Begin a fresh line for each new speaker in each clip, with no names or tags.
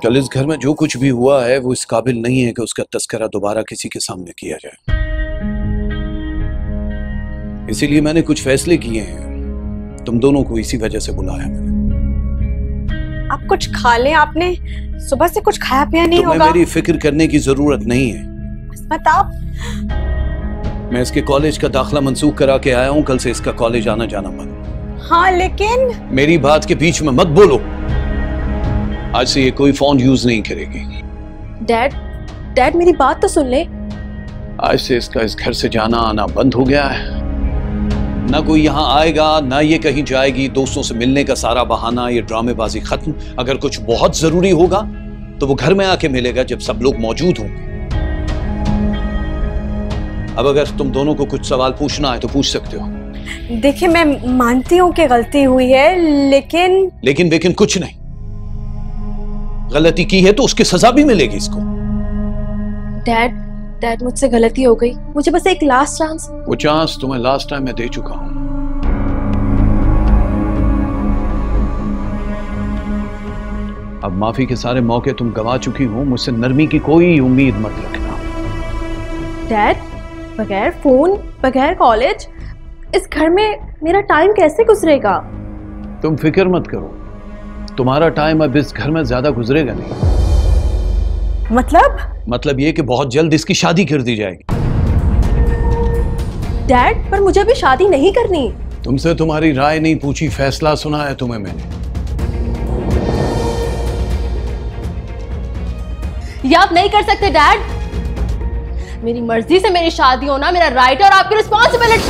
कल इस घर में जो कुछ भी हुआ है वो इस काबिल नहीं है कि उसका तस्करा दोबारा किसी के सामने किया जाए। इसीलिए मैंने कुछ फैसले किए हैं। तुम दोनों को इसी वजह से बुलाया मैंने।
आप कुछ खा लें, आपने सुबह से कुछ खाया पिया नहीं होगा।
मेरी फिक्र करने की जरूरत नहीं है।
इस्मत, आप
मैं इसके कॉलेज का दाखिला मंसूख करा के आया हूँ। कल से इसका कॉलेज आना जाना बंद।
हाँ लेकिन
मेरी बात के बीच में मत बोलो। आज से ये कोई फोन यूज नहीं करेगी।
डैड मेरी बात तो सुन ले।
आज से इसका इस घर से जाना आना बंद हो गया है। ना कोई यहाँ आएगा ना ये कहीं जाएगी। दोस्तों से मिलने का सारा बहाना, ये ड्रामेबाजी खत्म। अगर कुछ बहुत जरूरी होगा तो वो घर में आके मिलेगा जब सब लोग मौजूद होंगे। अब अगर तुम दोनों को कुछ सवाल पूछना है तो पूछ सकते हो।
देखिए, मैं मानती हूँ कि गलती हुई है, लेकिन कुछ नहीं। गलती की है तो उसकी सजा भी मिलेगी इसको।
डैड मुझसे गलती हो गई। मुझे बस एक लास्ट चांस।
वो चांस तुम्हें लास्ट टाइम मैं दे चुका हूं। अब माफी के सारे मौके तुम गवा चुकी हो। मुझसे नरमी की कोई उम्मीद मत रखना।
डैड, बगैर फोन, बगैर कॉलेज, इस घर में मेरा टाइम कैसे गुजरेगा?
तुम फिक्र मत करो, तुम्हारा टाइम अब इस घर में ज्यादा गुजरेगा नहीं। मतलब ये कि बहुत जल्द इसकी शादी कर दी जाएगी।
डैड, पर मुझे अभी शादी नहीं करनी।
तुमसे तुम्हारी राय नहीं पूछी, फैसला सुना है तुम्हें मैंने।
ये आप नहीं कर सकते डैड। मेरी मर्जी से मेरी शादी होना मेरा राइट और आपकी रिस्पॉन्सिबिलिटी।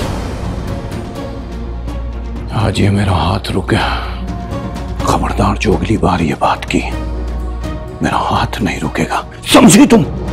आज ये मेरा हाथ रुक गया। खबरदार जो अगली बार ये बात की, मेरा हाथ नहीं रुकेगा, समझी तुम?